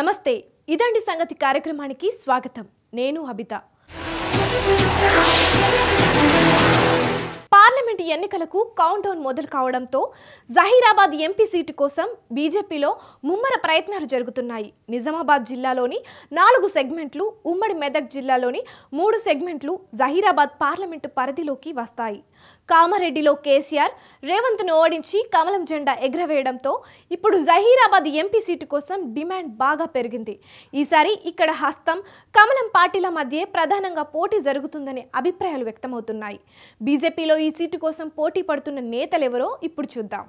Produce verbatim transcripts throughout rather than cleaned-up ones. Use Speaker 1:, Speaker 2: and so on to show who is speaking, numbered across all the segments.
Speaker 1: నమస్తే ఇదండి సంగతి కార్యక్రమానికి స్వాగతం నేను హబిత పార్లమెంట్ ఎన్నికలకు కౌంట్ డౌన్ మొదలు కావడంతో జహీరాబాద్ ఎంపీ సీటు కోసం బీజేపీలో ముమ్మర ప్రయత్నాలు జరుగుతున్నాయి. నిజామాబాద్ జిల్లాలోని నాలుగు సెగ్మెంట్లు, ఉమ్మడి మెదక్ జిల్లాలోని మూడు సెగ్మెంట్లు జహీరాబాద్ పార్లమెంటు పరిధిలోకి వస్తాయి. కామారెడ్డిలో కేసీఆర్ రేవంత్ను ఓడించి కమలం జెండా ఎగరవేయడంతో ఇప్పుడు జహీరాబాద్ ఎంపీ సీటు కోసం డిమాండ్ బాగా పెరిగింది. ఈసారి ఇక్కడ హస్తం కమలం పార్టీల మధ్య ప్రధానంగా పోటీ జరుగుతుందనే అభిప్రాయాలు వ్యక్తమవుతున్నాయి. బీజేపీలో ఈ సీటు కోసం పోటీ పడుతున్న నేతలెవరో ఇప్పుడు చూద్దాం.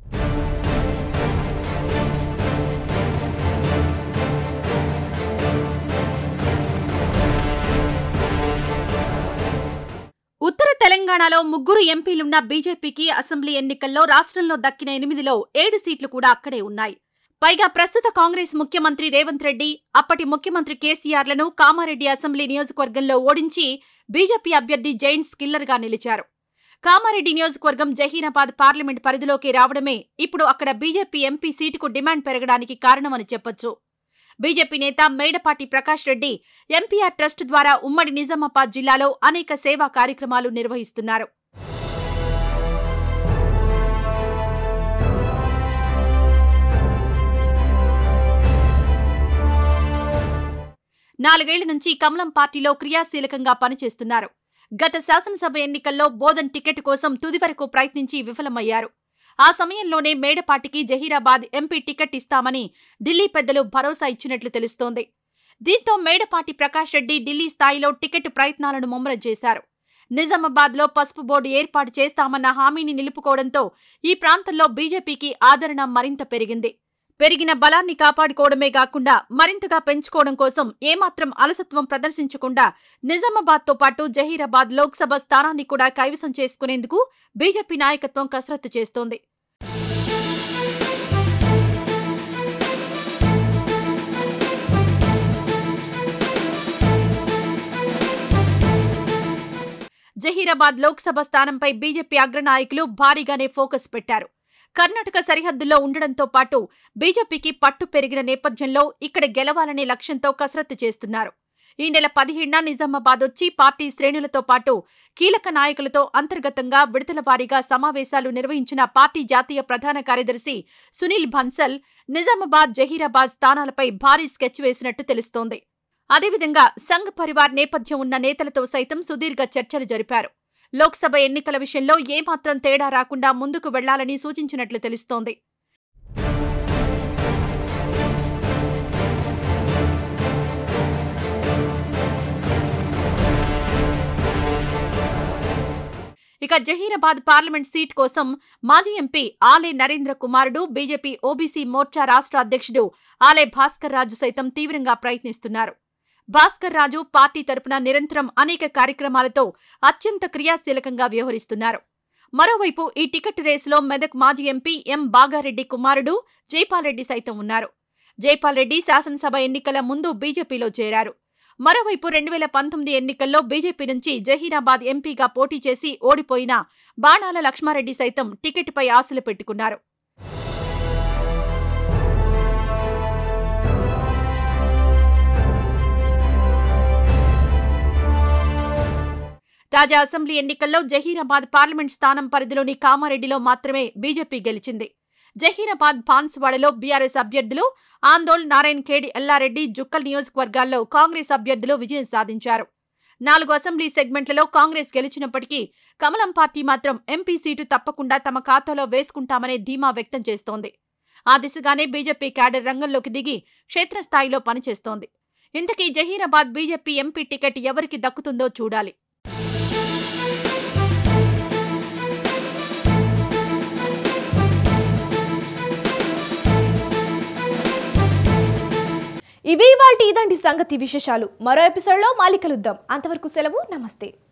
Speaker 2: ఉత్తర తెలంగాణలో ముగ్గురు ఎంపీలున్న బీజేపీకి అసెంబ్లీ ఎన్నికల్లో రాష్ట్రంలో దక్కిన ఎనిమిదిలో ఏడు సీట్లు కూడా అక్కడే ఉన్నాయి. పైగా ప్రస్తుత కాంగ్రెస్ ముఖ్యమంత్రి రేవంత్ రెడ్డి, అప్పటి ముఖ్యమంత్రి కేసీఆర్లను కామారెడ్డి అసెంబ్లీ నియోజకవర్గంలో ఓడించి బీజేపీ అభ్యర్థి జైంట్స్ కిల్లర్గా నిలిచారు. కామారెడ్డి నియోజకవర్గం జహీరాబాద్ పార్లమెంట్ పరిధిలోకి రావడమే ఇప్పుడు అక్కడ బీజేపీ ఎంపీ సీటుకు డిమాండ్ పెరగడానికి కారణమని చెప్పొచ్చు. బీజేపీ నేత మేడపాటి ప్రకాష్ రెడ్డి ఎంపీఆర్ ట్రస్ట్ ద్వారా ఉమ్మడి నిజామాబాద్ జిల్లాలో అనేక సేవా కార్యక్రమాలు నిర్వహిస్తున్నారు. నాలుగేళ్ల నుంచి కమలం పార్టీలో క్రియాశీలకంగా పనిచేస్తున్నారు. గత శాసనసభ ఎన్నికల్లో బోధన్ టికెట్ కోసం తుది వరకు ప్రయత్నించి విఫలమయ్యారు. ఆ సమయంలోనే మేడపాటికి జహీరాబాద్ ఎంపీ టికెట్ ఇస్తామని ఢిల్లీ పెద్దలు భరోసా ఇచ్చినట్లు తెలుస్తోంది. దీంతో మేడపాటి ప్రకాష్ రెడ్డి ఢిల్లీ స్థాయిలో టికెట్ ప్రయత్నాలను ముమ్మరం చేశారు. నిజామాబాద్లో పసుపు బోర్డు ఏర్పాటు చేస్తామన్న హామీని నిలుపుకోవడంతో ఈ ప్రాంతంలో బీజేపీకి ఆదరణ మరింత పెరిగింది. పెరిగిన బలాన్ని కాపాడుకోవడమే కాకుండా మరింతగా పెంచుకోవడం కోసం ఏమాత్రం అలసత్వం ప్రదర్శించకుండా నిజామాబాద్తో పాటు జహీరాబాద్ లోక్సభ స్థానాన్ని కూడా కైవసం చేసుకునేందుకు బీజేపీ నాయకత్వం కసరత్తు చేస్తోంది. జహీరాబాద్ లోక్సభ స్థానంపై బీజేపీ అగ్రనాయకులు భారీగానే ఫోకస్ పెట్టారు. కర్ణాటక సరిహద్దుల్లో ఉండడంతో పాటు బీజేపీకి పట్టు పెరిగిన నేపథ్యంలో ఇక్కడ గెలవాలనే లక్ష్యంతో కసరత్తు చేస్తున్నారు. ఈ నెల పదిహేడున నిజామాబాద్ వచ్చి పార్టీ శ్రేణులతో పాటు కీలక నాయకులతో అంతర్గతంగా విడతల వారీగా సమావేశాలు నిర్వహించిన పార్టీ జాతీయ ప్రధాన కార్యదర్శి సునీల్ బన్సల్ నిజామాబాద్, జహీరాబాద్ స్థానాలపై భారీ స్కెచ్ వేసినట్టు తెలుస్తోంది. అదేవిధంగా సంఘ్ పరివార్ నేపథ్యం ఉన్న నేతలతో సైతం సుదీర్ఘ చర్చలు జరిపారు. లోక్సభ ఎన్నికల విషయంలో ఏమాత్రం తేడా రాకుండా ముందుకు వెళ్లాలని సూచించినట్లు తెలుస్తోంది. ఇక జహీరాబాద్ పార్లమెంట్ సీట్ కోసం మాజీ ఎంపీ ఆలే నరేంద్ర కుమారుడు, బీజేపీ ఓబీసీ మోర్చా రాష్ట్ర అధ్యక్షుడు ఆలే భాస్కర్ రాజు సైతం తీవ్రంగా ప్రయత్నిస్తున్నారు. భాస్కర్ రాజు పార్టీ తరపున నిరంతరం అనేక కార్యక్రమాలతో అత్యంత క్రియాశీలకంగా వ్యవహరిస్తున్నారు. మరోవైపు ఈ టికెట్ రేసులో మెదక్ మాజీ ఎంపీ ఎం బాగారెడ్డి కుమారుడు జైపాల్ రెడ్డి సైతం ఉన్నారు. జైపాల్ రెడ్డి శాసనసభ ఎన్నికల ముందు బీజేపీలో చేరారు. మరోవైపు రెండు వేల పంతొమ్మిది ఎన్నికల్లో బీజేపీ నుంచి జహీరాబాద్ ఎంపీగా పోటీ చేసి ఓడిపోయిన బాణాల లక్ష్మారెడ్డి సైతం టికెట్పై ఆశలు పెట్టుకున్నారు. తాజా అసెంబ్లీ ఎన్నికల్లో జహీరాబాద్ పార్లమెంట్ స్థానం పరిధిలోని కామారెడ్డిలో మాత్రమే బీజేపీ గెలిచింది. జహీరాబాద్, బాన్సువాడలో బీఆర్ఎస్ అభ్యర్థులు ఆందోళ్, నారాయణ్ ఖేడ్, ఎల్లారెడ్డి, జుక్కల్ నియోజకవర్గాల్లో కాంగ్రెస్ అభ్యర్థులు విజయం సాధించారు. నాలుగు అసెంబ్లీ సెగ్మెంట్లలో కాంగ్రెస్ గెలిచినప్పటికీ కమలం పార్టీ మాత్రం ఎంపీ సీటు తప్పకుండా తమ ఖాతాలో వేసుకుంటామనే ధీమా వ్యక్తం చేస్తోంది. ఆ దిశగానే బీజేపీ క్యాడర్ రంగంలోకి దిగి క్షేత్రస్థాయిలో పనిచేస్తోంది. ఇంతకీ జహీరాబాద్ బీజేపీ ఎంపీ టికెట్ ఎవరికి దక్కుతుందో చూడాలి.
Speaker 1: ఇవి ఇవాల్టి ఇదండి సంగతి విశేషాలు. మరో ఎపిసోడ్లో మళ్ళీ కలుద్దాం. అంతవరకు సెలవు, నమస్తే.